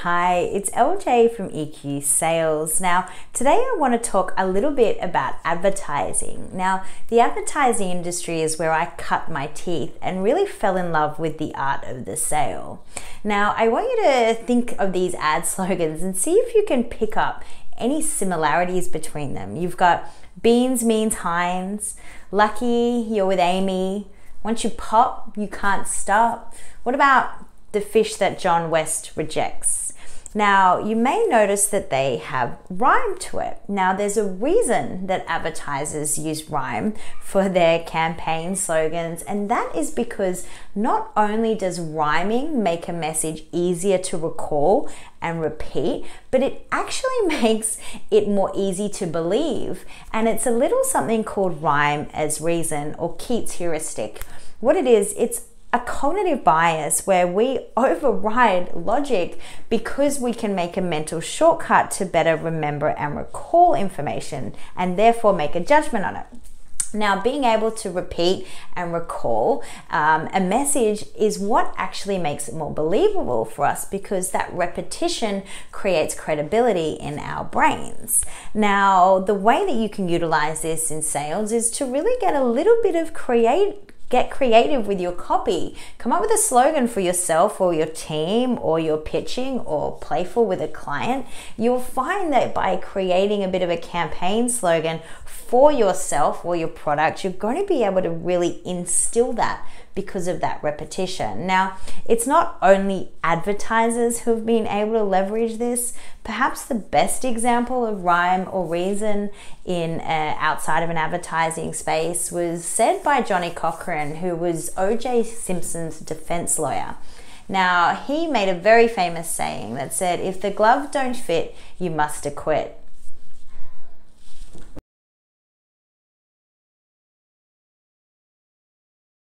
Hi, it's LJ from EQ Sales. Now, today I want to talk a little bit about advertising. Now, the advertising industry is where I cut my teeth and really fell in love with the art of the sale. Now, I want you to think of these ad slogans and see if you can pick up any similarities between them. You've got Beans means Heinz, Lucky, you're with Amy, once you pop, you can't stop. What about the fish that John West rejects? Now, you may notice that they have rhyme to it. Now, there's a reason that advertisers use rhyme for their campaign slogans, and that is because not only does rhyming make a message easier to recall and repeat, but it actually makes it more easy to believe. And it's a little something called rhyme as reason, or Keats' heuristic. What it is, it's a cognitive bias where we override logic because we can make a mental shortcut to better remember and recall information and therefore make a judgment on it. Now, being able to repeat and recall a message is what actually makes it more believable for us, because that repetition creates credibility in our brains. Now, the way that you can utilize this in sales is to really get a little bit of get creative with your copy. Come up with a slogan for yourself or your team, or you're pitching or playful with a client. You'll find that by creating a bit of a campaign slogan for yourself or your product, you're going to be able to really instill that because of that repetition. Now, it's not only advertisers who've been able to leverage this. Perhaps the best example of rhyme or reason in outside of an advertising space was said by Johnny Cochran, who was O.J. Simpson's defense lawyer. Now, he made a very famous saying that said, "If the glove don't fit, you must acquit."